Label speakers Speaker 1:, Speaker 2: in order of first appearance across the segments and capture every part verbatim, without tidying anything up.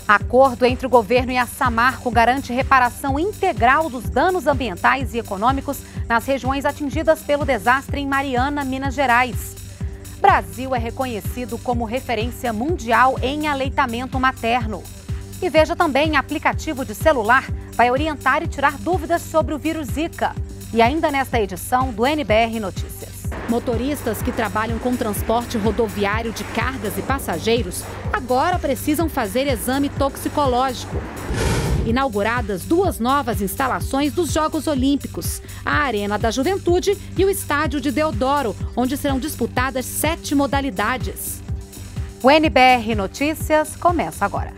Speaker 1: Acordo entre o governo e a Samarco garante reparação integral dos danos ambientais e econômicos nas regiões atingidas pelo desastre em Mariana, Minas Gerais. Brasil é reconhecido como referência mundial em aleitamento materno. E veja também, aplicativo de celular vai orientar e tirar dúvidas sobre o vírus Zika. E ainda nesta edição do N B R Notícias. Motoristas que trabalham com transporte rodoviário de cargas e passageiros agora precisam fazer exame toxicológico. Inauguradas duas novas instalações dos Jogos Olímpicos, a Arena da Juventude e o Estádio de Deodoro, onde serão disputadas sete modalidades. O N B R Notícias começa agora.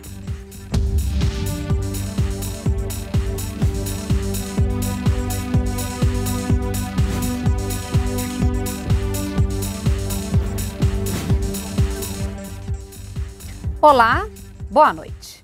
Speaker 1: Olá, boa noite.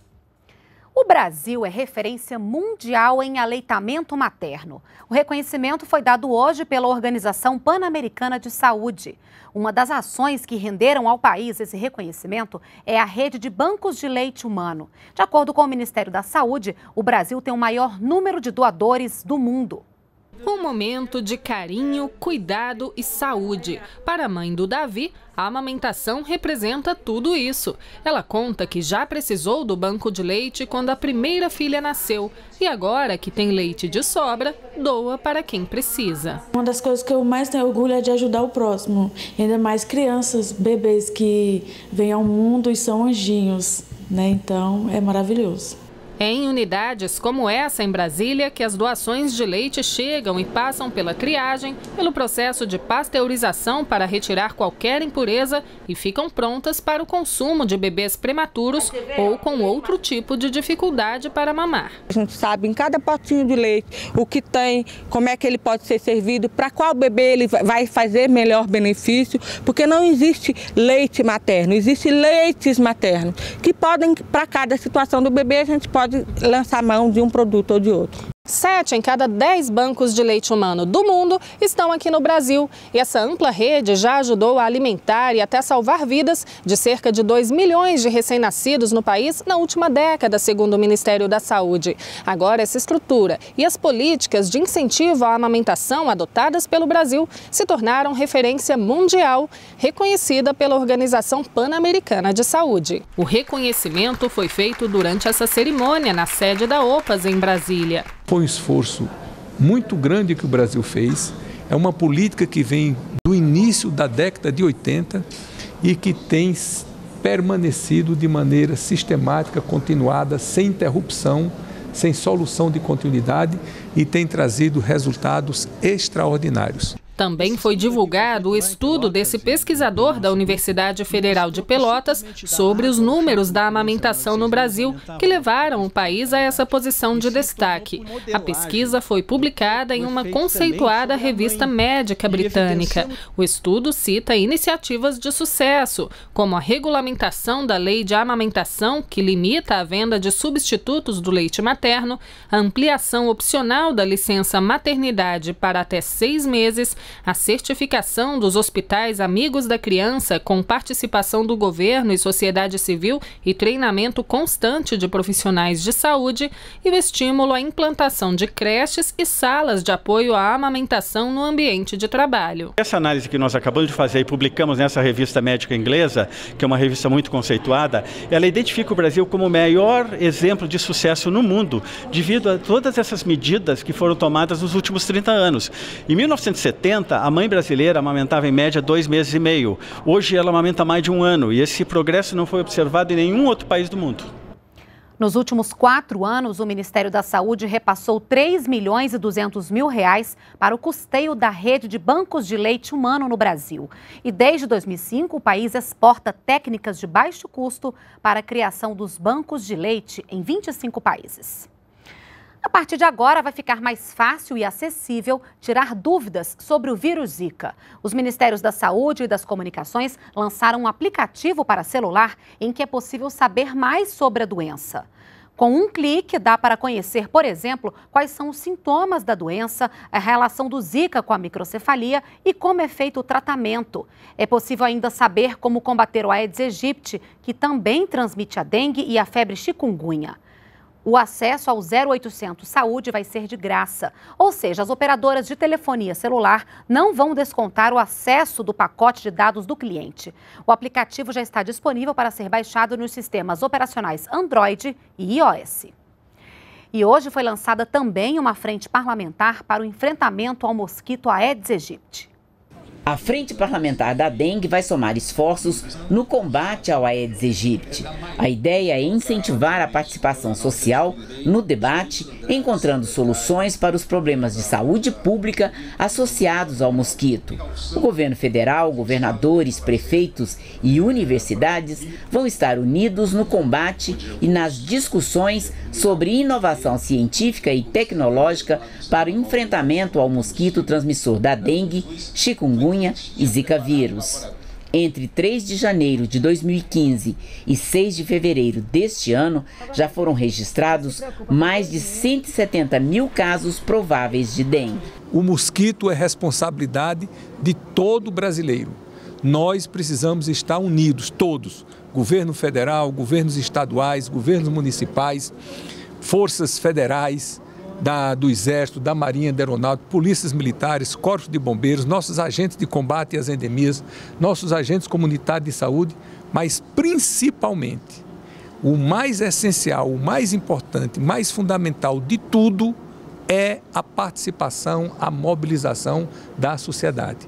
Speaker 1: O Brasil é referência mundial em aleitamento materno. O reconhecimento foi dado hoje pela Organização Pan-Americana de Saúde. Uma das ações que renderam ao país esse reconhecimento é a rede de bancos de leite humano. De acordo com o Ministério da Saúde, o Brasil tem o maior número de doadores do mundo.
Speaker 2: Um momento de carinho, cuidado e saúde. Para a mãe do Davi, a amamentação representa tudo isso. Ela conta que já precisou do banco de leite quando a primeira filha nasceu. E agora que tem leite de sobra, doa para quem precisa.
Speaker 3: Uma das coisas que eu mais tenho orgulho é de ajudar o próximo. Ainda mais crianças, bebês que vêm ao mundo e são anjinhos, né? Então é maravilhoso.
Speaker 2: É em unidades como essa em Brasília que as doações de leite chegam e passam pela triagem, pelo processo de pasteurização para retirar qualquer impureza e ficam prontas para o consumo de bebês prematuros ou com outro tipo de dificuldade para mamar.
Speaker 4: A gente sabe em cada potinho de leite o que tem, como é que ele pode ser servido, para qual bebê ele vai fazer melhor benefício, porque não existe leite materno, existe leites maternos que podem, para cada situação do bebê, a gente pode pode lançar mão de um produto ou de outro.
Speaker 2: Sete em cada dez bancos de leite humano do mundo estão aqui no Brasil. E essa ampla rede já ajudou a alimentar e até salvar vidas de cerca de dois milhões de recém-nascidos no país na última década, segundo o Ministério da Saúde. Agora, essa estrutura e as políticas de incentivo à amamentação adotadas pelo Brasil se tornaram referência mundial, reconhecida pela Organização Pan-Americana de Saúde. O reconhecimento foi feito durante essa cerimônia na sede da OPAS, em Brasília.
Speaker 5: Foi um esforço muito grande que o Brasil fez. É uma política que vem do início da década de oitenta e que tem permanecido de maneira sistemática, continuada, sem interrupção, sem solução de continuidade e tem trazido resultados extraordinários.
Speaker 2: Também foi divulgado o estudo desse pesquisador da Universidade Federal de Pelotas sobre os números da amamentação no Brasil, que levaram o país a essa posição de destaque. A pesquisa foi publicada em uma conceituada revista médica britânica. O estudo cita iniciativas de sucesso, como a regulamentação da lei de amamentação, que limita a venda de substitutos do leite materno, a ampliação opcional da licença maternidade para até seis meses, a certificação dos hospitais amigos da criança com participação do governo e sociedade civil e treinamento constante de profissionais de saúde e o estímulo à implantação de creches e salas de apoio à amamentação no ambiente de trabalho.
Speaker 6: Essa análise que nós acabamos de fazer e publicamos nessa revista médica inglesa, que é uma revista muito conceituada, ela identifica o Brasil como o maior exemplo de sucesso no mundo, devido a todas essas medidas que foram tomadas nos últimos trinta anos. Em mil novecentos e setenta, a mãe brasileira amamentava em média dois meses e meio. Hoje ela amamenta mais de um ano e esse progresso não foi observado em nenhum outro país do mundo.
Speaker 1: Nos últimos quatro anos, o Ministério da Saúde repassou três milhões e duzentos mil reais para o custeio da rede de bancos de leite humano no Brasil. E desde dois mil e cinco, o país exporta técnicas de baixo custo para a criação dos bancos de leite em vinte e cinco países. A partir de agora, vai ficar mais fácil e acessível tirar dúvidas sobre o vírus Zika. Os Ministérios da Saúde e das Comunicações lançaram um aplicativo para celular em que é possível saber mais sobre a doença. Com um clique, dá para conhecer, por exemplo, quais são os sintomas da doença, a relação do Zika com a microcefalia e como é feito o tratamento. É possível ainda saber como combater o Aedes aegypti, que também transmite a dengue e a febre chikungunya. O acesso ao zero oitocentos Saúde vai ser de graça, ou seja, as operadoras de telefonia celular não vão descontar o acesso do pacote de dados do cliente. O aplicativo já está disponível para ser baixado nos sistemas operacionais Android e iOS. E hoje foi lançada também uma frente parlamentar para o enfrentamento ao mosquito Aedes aegypti.
Speaker 7: A Frente Parlamentar da Dengue vai somar esforços no combate ao Aedes aegypti. A ideia é incentivar a participação social no debate, encontrando soluções para os problemas de saúde pública associados ao mosquito. O governo federal, governadores, prefeitos e universidades vão estar unidos no combate e nas discussões sobre inovação científica e tecnológica para o enfrentamento ao mosquito transmissor da dengue, chikungunya e Zika vírus. Entre três de janeiro de dois mil e quinze e seis de fevereiro deste ano, já foram registrados mais de cento e setenta mil casos prováveis de dengue.
Speaker 5: O mosquito é responsabilidade de todo brasileiro. Nós precisamos estar unidos, todos, governo federal, governos estaduais, governos municipais, forças federais, Da, do Exército, da Marinha, da Aeronáutica, polícias militares, corpos de bombeiros, nossos agentes de combate às endemias, nossos agentes comunitários de saúde, mas principalmente, o mais essencial, o mais importante, mais fundamental de tudo é a participação, a mobilização da sociedade.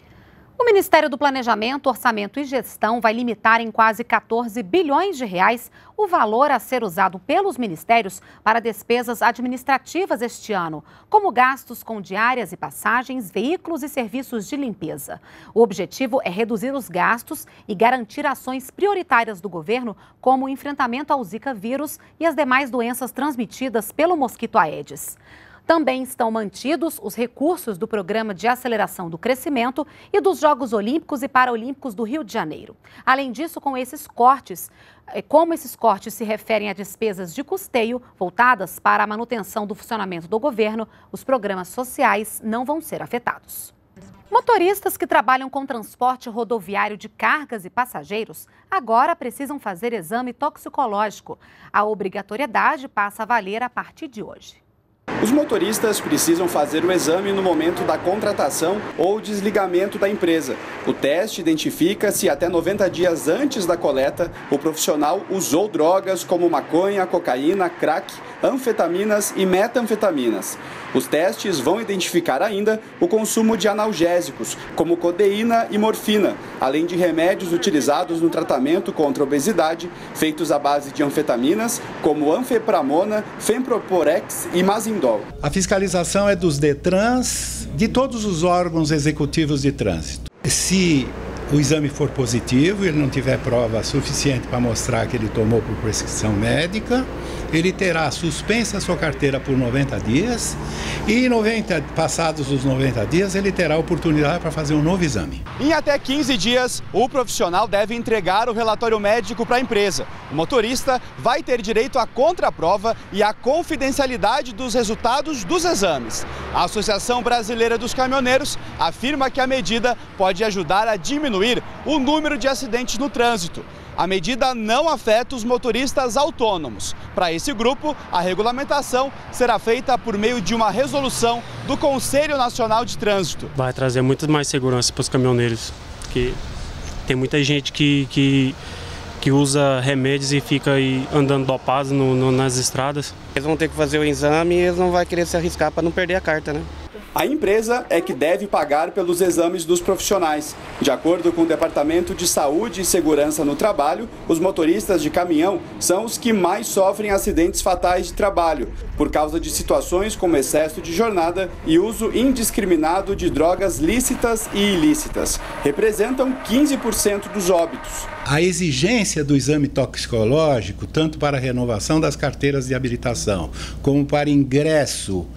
Speaker 1: O Ministério do Planejamento, Orçamento e Gestão vai limitar em quase quatorze bilhões de reais o valor a ser usado pelos ministérios para despesas administrativas este ano, como gastos com diárias e passagens, veículos e serviços de limpeza. O objetivo é reduzir os gastos e garantir ações prioritárias do governo, como o enfrentamento ao Zika vírus e as demais doenças transmitidas pelo mosquito Aedes. Também estão mantidos os recursos do Programa de Aceleração do Crescimento e dos Jogos Olímpicos e Paralímpicos do Rio de Janeiro. Além disso, com esses cortes, como esses cortes se referem a despesas de custeio voltadas para a manutenção do funcionamento do governo, os programas sociais não vão ser afetados. Motoristas que trabalham com transporte rodoviário de cargas e passageiros agora precisam fazer exame toxicológico. A obrigatoriedade passa a valer a partir de hoje.
Speaker 8: Os motoristas precisam fazer o exame no momento da contratação ou desligamento da empresa. O teste identifica se até noventa dias antes da coleta o profissional usou drogas como maconha, cocaína, crack, anfetaminas e metanfetaminas. Os testes vão identificar ainda o consumo de analgésicos, como codeína e morfina, além de remédios utilizados no tratamento contra a obesidade, feitos à base de anfetaminas, como anfepramona, femproporex e mazindol.
Speaker 9: A fiscalização é dos DETRANS, de todos os órgãos executivos de trânsito. Se o exame for positivo, ele não tiver prova suficiente para mostrar que ele tomou por prescrição médica, ele terá suspensa a sua carteira por noventa dias e noventa, passados os noventa dias ele terá a oportunidade para fazer um novo exame.
Speaker 8: Em até quinze dias, o profissional deve entregar o relatório médico para a empresa. O motorista vai ter direito à contraprova e à confidencialidade dos resultados dos exames. A Associação Brasileira dos Caminhoneiros afirma que a medida pode ajudar a diminuir o número de acidentes no trânsito. A medida não afeta os motoristas autônomos. Para esse grupo, a regulamentação será feita por meio de uma resolução do Conselho Nacional de Trânsito.
Speaker 10: Vai trazer muito mais segurança para os caminhoneiros, porque tem muita gente que, que, que usa remédios e fica aí andando dopado no, no, nas estradas.
Speaker 11: Eles vão ter que fazer o exame e eles não vão querer se arriscar para não perder a carta, né?
Speaker 8: A empresa é que deve pagar pelos exames dos profissionais. De acordo com o Departamento de Saúde e Segurança no Trabalho, os motoristas de caminhão são os que mais sofrem acidentes fatais de trabalho, por causa de situações como excesso de jornada e uso indiscriminado de drogas lícitas e ilícitas. Representam quinze por cento dos óbitos.
Speaker 9: A exigência do exame toxicológico, tanto para a renovação das carteiras de habilitação, como para ingresso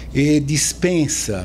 Speaker 9: e dispensa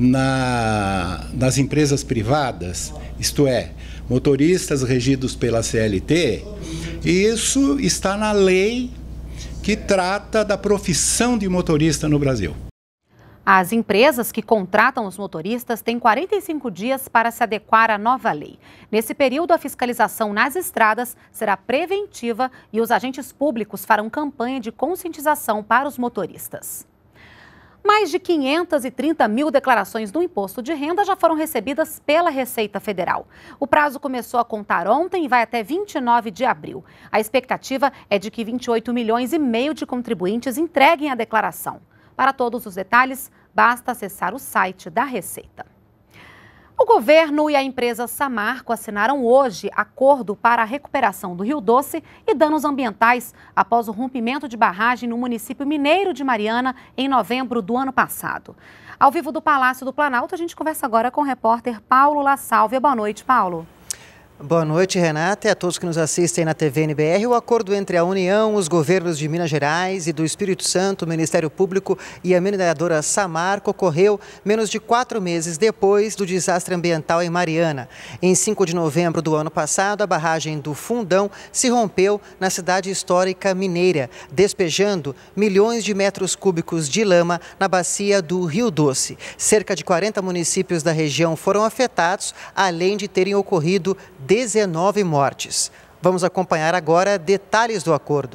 Speaker 9: na, nas empresas privadas, isto é, motoristas regidos pela C L T, isso está na lei que trata da profissão de motorista no Brasil.
Speaker 1: As empresas que contratam os motoristas têm quarenta e cinco dias para se adequar à nova lei. Nesse período, a fiscalização nas estradas será preventiva e os agentes públicos farão campanha de conscientização para os motoristas. Mais de quinhentas e trinta mil declarações do imposto de renda já foram recebidas pela Receita Federal. O prazo começou a contar ontem e vai até vinte e nove de abril. A expectativa é de que vinte e oito milhões e meio de contribuintes entreguem a declaração. Para todos os detalhes, basta acessar o site da Receita. O governo e a empresa Samarco assinaram hoje acordo para a recuperação do Rio Doce e danos ambientais após o rompimento de barragem no município mineiro de Mariana em novembro do ano passado. Ao vivo do Palácio do Planalto, a gente conversa agora com o repórter Paulo La Sálvia. Boa noite, Paulo.
Speaker 12: Boa noite, Renata, e a todos que nos assistem na T V N B R. O acordo entre a União, os governos de Minas Gerais e do Espírito Santo, o Ministério Público e a mineradora Samarco ocorreu menos de quatro meses depois do desastre ambiental em Mariana. Em cinco de novembro do ano passado, a barragem do Fundão se rompeu na cidade histórica mineira, despejando milhões de metros cúbicos de lama na bacia do Rio Doce. Cerca de quarenta municípios da região foram afetados, além de terem ocorrido dezenove mortes. Vamos acompanhar agora detalhes do acordo.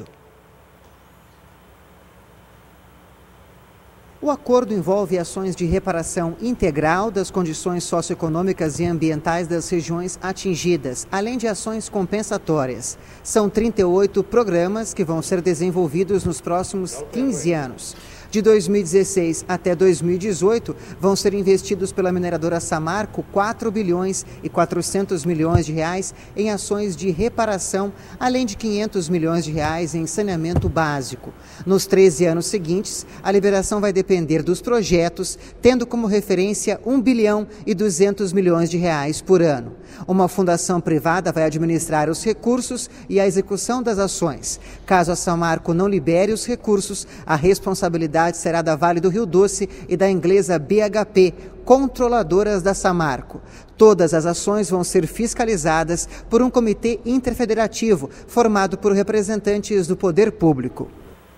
Speaker 12: O acordo envolve ações de reparação integral das condições socioeconômicas e ambientais das regiões atingidas, além de ações compensatórias. São trinta e oito programas que vão ser desenvolvidos nos próximos quinze anos. De dois mil e dezesseis até dois mil e dezoito, vão ser investidos pela mineradora Samarco quatro bilhões e quatrocentos milhões de reais em ações de reparação, além de quinhentos milhões de reais em saneamento básico. Nos treze anos seguintes, a liberação vai depender dos projetos, tendo como referência um bilhão e duzentos milhões de reais por ano. Uma fundação privada vai administrar os recursos e a execução das ações. Caso a Samarco não libere os recursos, a responsabilidade será da Vale do Rio Doce e da inglesa B H P, controladoras da Samarco. Todas as ações vão ser fiscalizadas por um comitê interfederativo formado por representantes do poder público.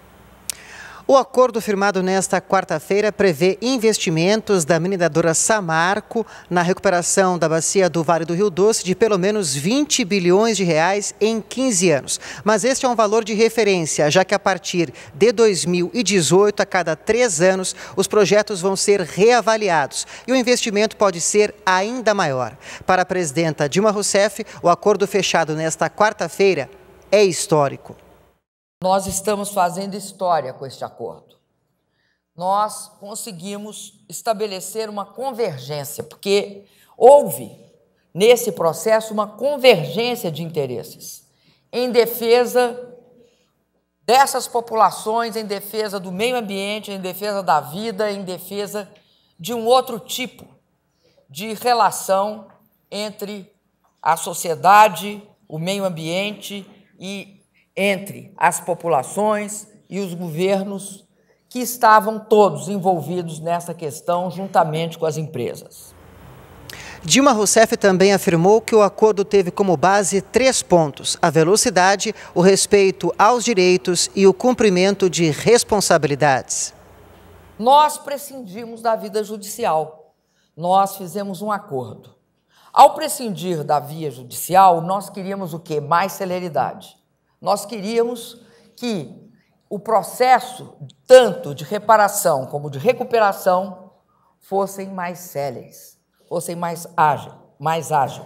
Speaker 12: O acordo firmado nesta quarta-feira prevê investimentos da mineradora Samarco na recuperação da bacia do Vale do Rio Doce de pelo menos vinte bilhões de reais em quinze anos. Mas este é um valor de referência, já que a partir de dois mil e dezoito, a cada três anos, os projetos vão ser reavaliados e o investimento pode ser ainda maior. Para a presidenta Dilma Rousseff, o acordo fechado nesta quarta-feira é histórico.
Speaker 13: Nós estamos fazendo história com este acordo. Nós conseguimos estabelecer uma convergência, porque houve, nesse processo, uma convergência de interesses em defesa dessas populações, em defesa do meio ambiente, em defesa da vida, em defesa de um outro tipo de relação entre a sociedade, o meio ambiente e entre as populações e os governos que estavam todos envolvidos nessa questão, juntamente com as empresas.
Speaker 12: Dilma Rousseff também afirmou que o acordo teve como base três pontos: a velocidade, o respeito aos direitos e o cumprimento de responsabilidades.
Speaker 13: Nós prescindimos da vida judicial. Nós fizemos um acordo. Ao prescindir da via judicial, nós queríamos o quê? Mais celeridade. Nós queríamos que o processo, tanto de reparação como de recuperação, fossem mais céleres, fossem mais ágil, mais ágil.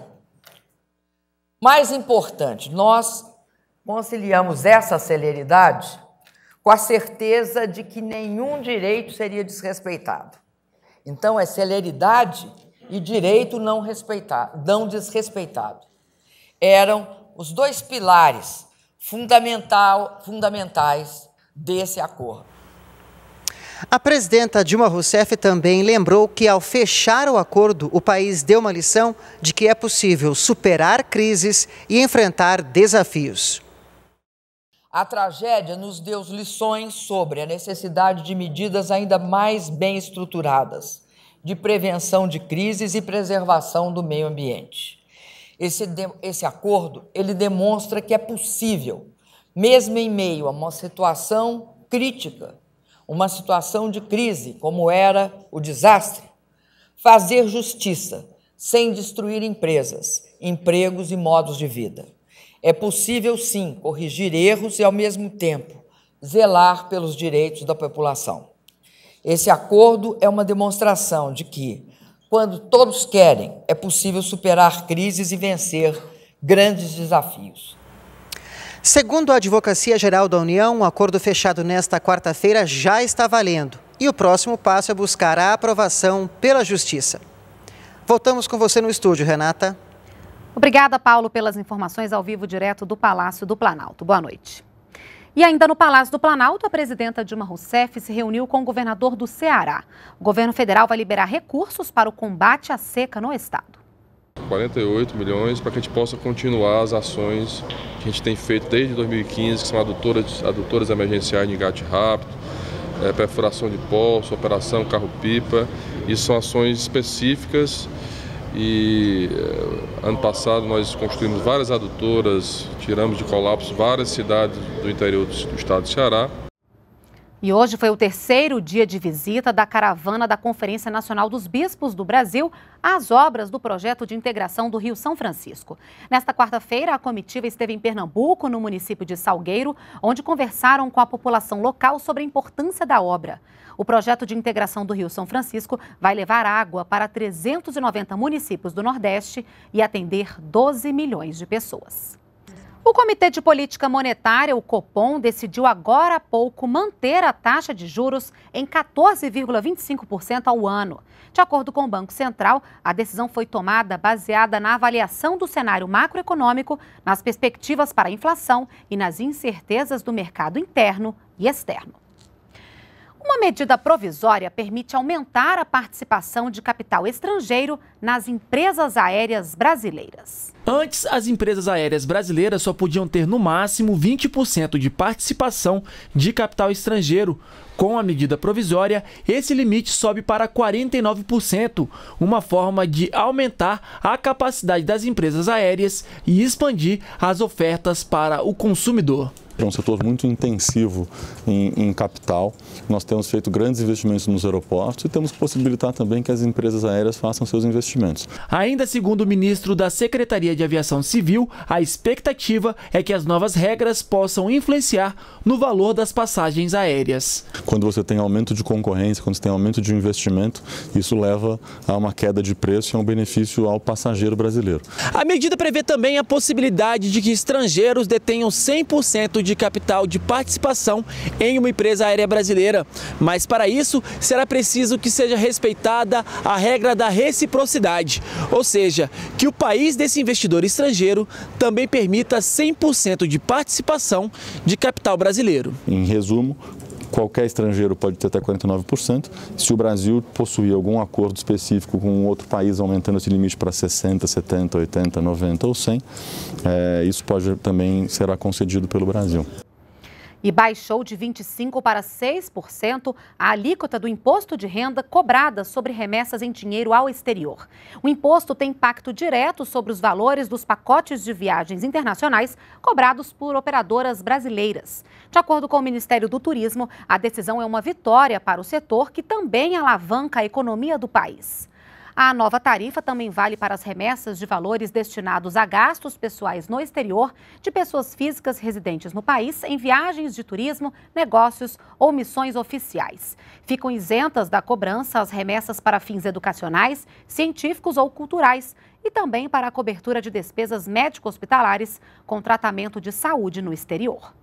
Speaker 13: Mais importante, nós conciliamos essa celeridade com a certeza de que nenhum direito seria desrespeitado. Então, é celeridade e direito não respeitado, não desrespeitado. Eram os dois pilares fundamental, fundamentais desse acordo.
Speaker 12: A presidenta Dilma Rousseff também lembrou que, ao fechar o acordo, o país deu uma lição de que é possível superar crises e enfrentar desafios.
Speaker 13: A tragédia nos deu lições sobre a necessidade de medidas ainda mais bem estruturadas, de prevenção de crises e preservação do meio ambiente. Esse, esse acordo, ele demonstra que é possível mesmo em meio a uma situação crítica, uma situação de crise, como era o desastre, fazer justiça sem destruir empresas, empregos e modos de vida. É possível, sim, corrigir erros e, ao mesmo tempo, zelar pelos direitos da população. Esse acordo é uma demonstração de que, quando todos querem, é possível superar crises e vencer grandes desafios.
Speaker 12: Segundo a Advocacia Geral da União, o acordo fechado nesta quarta-feira já está valendo. E o próximo passo é buscar a aprovação pela Justiça. Voltamos com você no estúdio, Renata.
Speaker 1: Obrigada, Paulo, pelas informações ao vivo direto do Palácio do Planalto. Boa noite. E ainda no Palácio do Planalto, a presidenta Dilma Rousseff se reuniu com o governador do Ceará. O governo federal vai liberar recursos para o combate à seca no estado.
Speaker 14: quarenta e oito milhões para que a gente possa continuar as ações que a gente tem feito desde dois mil e quinze, que são adutoras, adutoras emergenciais de engate rápido, é, perfuração de poço, operação carro-pipa. Isso são ações específicas e é, ano passado nós construímos várias adutoras, tiramos de colapso várias cidades do interior do, do estado do Ceará.
Speaker 1: E hoje foi o terceiro dia de visita da caravana da Conferência Nacional dos Bispos do Brasil às obras do projeto de integração do Rio São Francisco. Nesta quarta-feira, a comitiva esteve em Pernambuco, no município de Salgueiro, onde conversaram com a população local sobre a importância da obra. O projeto de integração do Rio São Francisco vai levar água para trezentos e noventa municípios do Nordeste e atender doze milhões de pessoas. O Comitê de Política Monetária, o Copom, decidiu agora há pouco manter a taxa de juros em quatorze vírgula vinte e cinco por cento ao ano. De acordo com o Banco Central, a decisão foi tomada baseada na avaliação do cenário macroeconômico, nas perspectivas para a inflação e nas incertezas do mercado interno e externo. Uma medida provisória permite aumentar a participação de capital estrangeiro nas empresas aéreas brasileiras.
Speaker 15: Antes, as empresas aéreas brasileiras só podiam ter no máximo vinte por cento de participação de capital estrangeiro. Com a medida provisória, esse limite sobe para quarenta e nove por cento, uma forma de aumentar a capacidade das empresas aéreas e expandir as ofertas para o consumidor.
Speaker 16: É um setor muito intensivo em, em capital. Nós temos feito grandes investimentos nos aeroportos e temos que possibilitar também que as empresas aéreas façam seus investimentos.
Speaker 15: Ainda segundo o ministro da Secretaria de Aviação Civil, a expectativa é que as novas regras possam influenciar no valor das passagens aéreas.
Speaker 16: Quando você tem aumento de concorrência, quando você tem aumento de investimento, isso leva a uma queda de preço e a um benefício ao passageiro brasileiro.
Speaker 15: A medida prevê também a possibilidade de que estrangeiros detenham cem por cento de capital de participação em uma empresa aérea brasileira. Mas para isso, será preciso que seja respeitada a regra da reciprocidade, ou seja, que o país desse investidor estrangeiro também permita cem por cento de participação de capital brasileiro.
Speaker 16: Em resumo, qualquer estrangeiro pode ter até quarenta e nove por cento. Se o Brasil possuir algum acordo específico com outro país, aumentando esse limite para sessenta, setenta, oitenta, noventa ou cem, é, isso pode também será concedido pelo Brasil.
Speaker 1: E baixou de vinte e cinco por cento para seis por cento a alíquota do imposto de renda cobrada sobre remessas em dinheiro ao exterior. O imposto tem impacto direto sobre os valores dos pacotes de viagens internacionais cobrados por operadoras brasileiras. De acordo com o Ministério do Turismo, a decisão é uma vitória para o setor que também alavanca a economia do país. A nova tarifa também vale para as remessas de valores destinados a gastos pessoais no exterior de pessoas físicas residentes no país em viagens de turismo, negócios ou missões oficiais. Ficam isentas da cobrança as remessas para fins educacionais, científicos ou culturais e também para a cobertura de despesas médico-hospitalares com tratamento de saúde no exterior.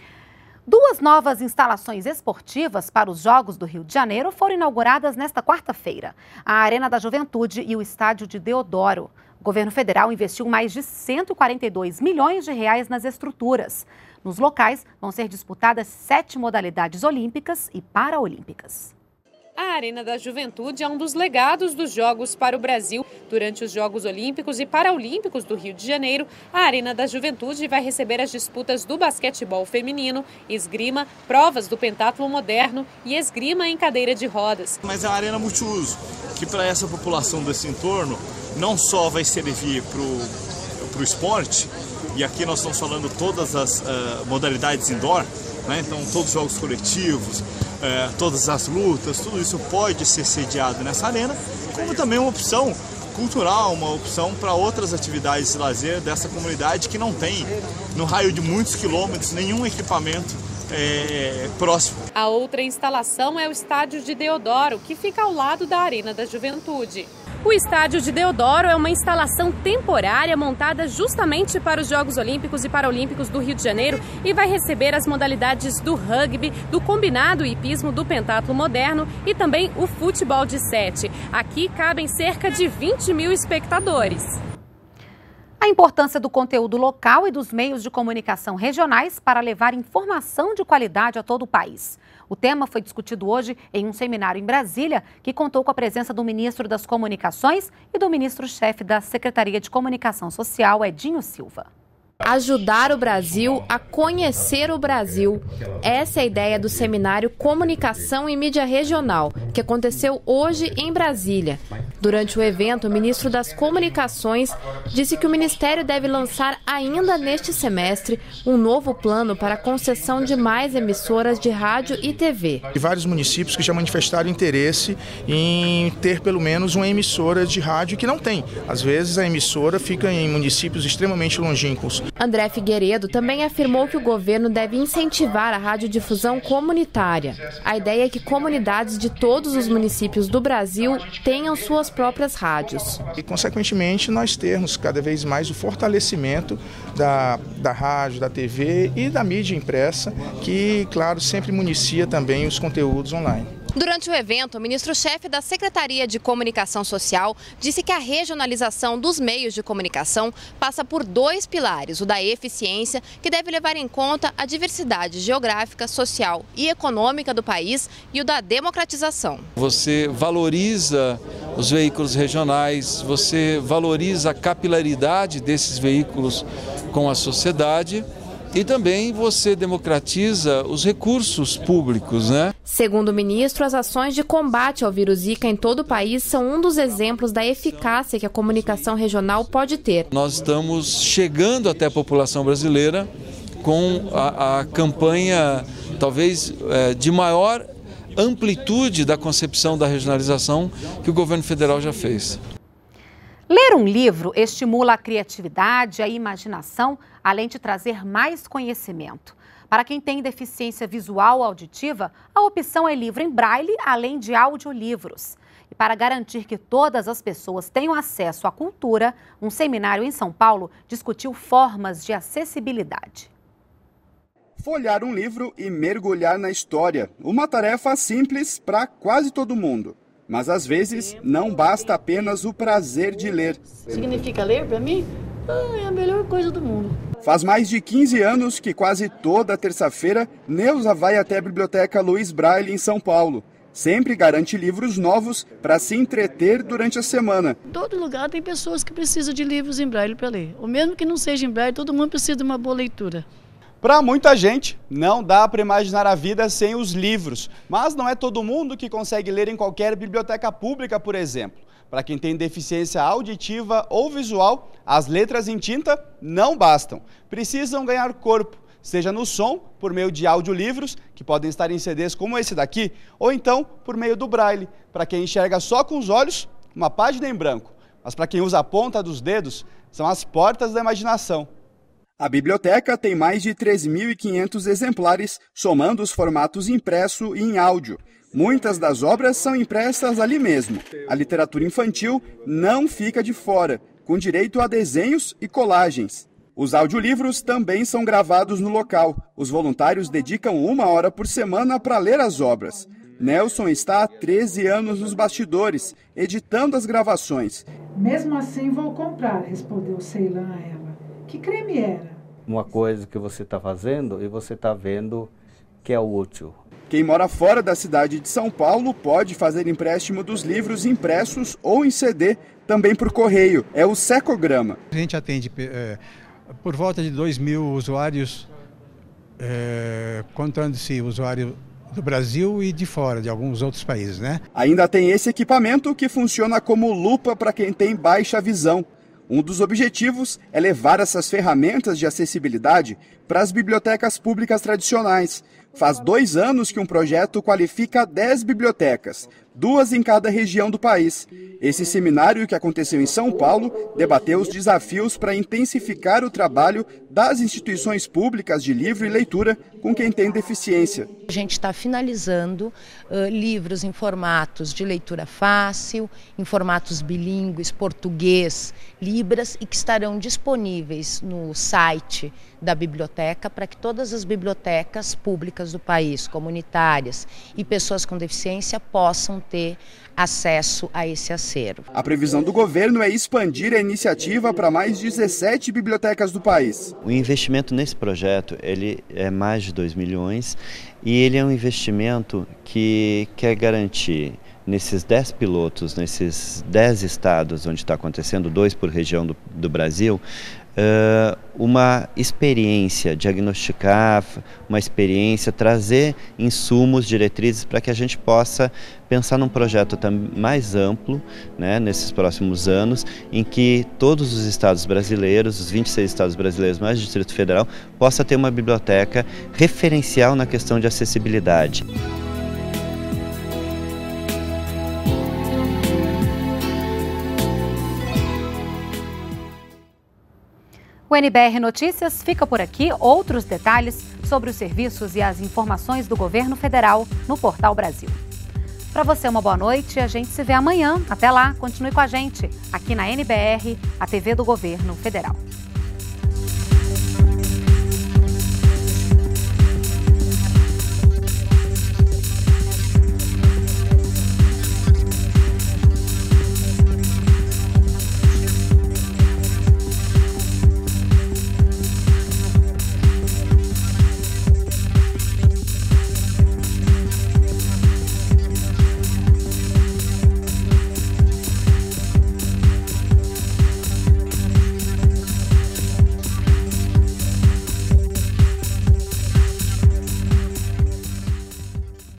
Speaker 1: Duas novas instalações esportivas para os Jogos do Rio de Janeiro foram inauguradas nesta quarta-feira: a Arena da Juventude e o Estádio de Deodoro. O governo federal investiu mais de cento e quarenta e dois milhões de reais nas estruturas. Nos locais vão ser disputadas sete modalidades olímpicas e paraolímpicas.
Speaker 17: A Arena da Juventude é um dos legados dos Jogos para o Brasil. Durante os Jogos Olímpicos e Paralímpicos do Rio de Janeiro, a Arena da Juventude vai receber as disputas do basquetebol feminino, esgrima, provas do pentatlo moderno e esgrima em cadeira de rodas.
Speaker 18: Mas é uma arena multiuso, que para essa população desse entorno não só vai servir para o esporte, e aqui nós estamos falando todas as uh, modalidades indoor, né? Então todos os jogos coletivos, uh, todas as lutas, tudo isso pode ser sediado nessa arena, como também uma opção cultural, uma opção para outras atividades de lazer dessa comunidade que não tem, no raio de muitos quilômetros, nenhum equipamento é, próximo.
Speaker 17: A outra instalação é o Estádio de Deodoro, que fica ao lado da Arena da Juventude. O Estádio de Deodoro é uma instalação temporária montada justamente para os Jogos Olímpicos e Paralímpicos do Rio de Janeiro e vai receber as modalidades do rugby, do combinado hipismo, do pentatlo moderno e também o futebol de sete. Aqui cabem cerca de vinte mil espectadores.
Speaker 1: A importância do conteúdo local e dos meios de comunicação regionais para levar informação de qualidade a todo o país. O tema foi discutido hoje em um seminário em Brasília, que contou com a presença do ministro das Comunicações e do ministro-chefe da Secretaria de Comunicação Social, Edinho Silva.
Speaker 19: Ajudar o Brasil a conhecer o Brasil. Essa é a ideia do seminário Comunicação e Mídia Regional, que aconteceu hoje em Brasília. Durante o evento, o ministro das Comunicações disse que o Ministério deve lançar ainda neste semestre um novo plano para a concessão de mais emissoras de rádio e T V.
Speaker 20: Tem vários municípios que já manifestaram interesse em ter pelo menos uma emissora de rádio que não tem. Às vezes a emissora fica em municípios extremamente longínquos.
Speaker 19: André Figueiredo também afirmou que o governo deve incentivar a radiodifusão comunitária. A ideia é que comunidades de todos os municípios do Brasil tenham suas próprias rádios.
Speaker 20: E, consequentemente, nós termos cada vez mais o fortalecimento da, da rádio, da T V e da mídia impressa, que, claro, sempre municia também os conteúdos online.
Speaker 19: Durante o evento, o ministro-chefe da Secretaria de Comunicação Social disse que a regionalização dos meios de comunicação passa por dois pilares: o da eficiência, que deve levar em conta a diversidade geográfica, social e econômica do país, e o da democratização.
Speaker 21: Você valoriza os veículos regionais, você valoriza a capilaridade desses veículos com a sociedade. E também você democratiza os recursos públicos, né?
Speaker 19: Segundo o ministro, as ações de combate ao vírus Zika em todo o país são um dos exemplos da eficácia que a comunicação regional pode ter.
Speaker 21: Nós estamos chegando até a população brasileira com a, a campanha, talvez, é, de maior amplitude da concepção da regionalização que o governo federal já fez.
Speaker 1: Ler um livro estimula a criatividade, a imaginação, além de trazer mais conhecimento. Para quem tem deficiência visual ou auditiva, a opção é livro em braille, além de audiolivros. E para garantir que todas as pessoas tenham acesso à cultura, um seminário em São Paulo discutiu formas de acessibilidade.
Speaker 8: Folhear um livro e mergulhar na história. Uma tarefa simples para quase todo mundo. Mas às vezes não basta apenas o prazer de ler.
Speaker 22: Significa ler para mim? Ah, é a melhor coisa do mundo.
Speaker 8: Faz mais de quinze anos que quase toda terça-feira Neuza vai até a Biblioteca Luiz Braille em São Paulo. Sempre garante livros novos para se entreter durante a semana.
Speaker 22: Em todo lugar tem pessoas que precisam de livros em braille para ler. Ou mesmo que não seja em braille, todo mundo precisa de uma boa leitura.
Speaker 8: Para muita gente, não dá para imaginar a vida sem os livros. Mas não é todo mundo que consegue ler em qualquer biblioteca pública, por exemplo. Para quem tem deficiência auditiva ou visual, as letras em tinta não bastam. Precisam ganhar corpo, seja no som, por meio de audiolivros, que podem estar em C Ds como esse daqui, ou então por meio do braille, para quem enxerga só com os olhos, uma página em branco. Mas para quem usa a ponta dos dedos, são as portas da imaginação. A biblioteca tem mais de três mil e quinhentos exemplares, somando os formatos impresso e em áudio. Muitas das obras são impressas ali mesmo. A literatura infantil não fica de fora, com direito a desenhos e colagens. Os audiolivros também são gravados no local. Os voluntários dedicam uma hora por semana para ler as obras. Nelson está há treze anos nos bastidores, editando as gravações.
Speaker 23: Mesmo assim vou comprar, respondeu Ceylan a ela. Que creme era?
Speaker 24: Uma coisa que você está fazendo e você está vendo que é útil.
Speaker 8: Quem mora fora da cidade de São Paulo pode fazer empréstimo dos livros impressos ou em C D, também por correio. É o Secograma.
Speaker 9: A gente atende é, por volta de dois mil usuários, é, contando-se usuário do Brasil e de fora, de alguns outros países, né?
Speaker 8: Ainda tem esse equipamento que funciona como lupa para quem tem baixa visão. Um dos objetivos é levar essas ferramentas de acessibilidade para as bibliotecas públicas tradicionais. Faz dois anos que um projeto qualifica dez bibliotecas, duas em cada região do país. Esse seminário, que aconteceu em São Paulo, debateu os desafios para intensificar o trabalho das instituições públicas de livro e leitura com quem tem deficiência.
Speaker 2: A gente está finalizando uh, livros em formatos de leitura fácil, em formatos bilíngues, português, libras, e que estarão disponíveis no site da biblioteca para que todas as bibliotecas públicas do país, comunitárias e pessoas com deficiência possam ter acesso a esse acervo.
Speaker 8: A previsão do governo é expandir a iniciativa para mais dezessete bibliotecas do país.
Speaker 3: O investimento nesse projeto ele é mais de dois milhões e ele é um investimento que quer garantir nesses dez pilotos, nesses dez estados onde está acontecendo, dois por região do, do Brasil, Uh, uma experiência, diagnosticar, uma experiência, trazer insumos, diretrizes para que a gente possa pensar num projeto mais amplo, né, nesses próximos anos, em que todos os estados brasileiros, os vinte e seis estados brasileiros mais o Distrito Federal, possa ter uma biblioteca referencial na questão de acessibilidade.
Speaker 1: O N B R Notícias fica por aqui. Outros detalhes sobre os serviços e as informações do governo federal no Portal Brasil. Para você, uma boa noite. A gente se vê amanhã. Até lá, continue com a gente aqui na N B R, a T V do Governo Federal.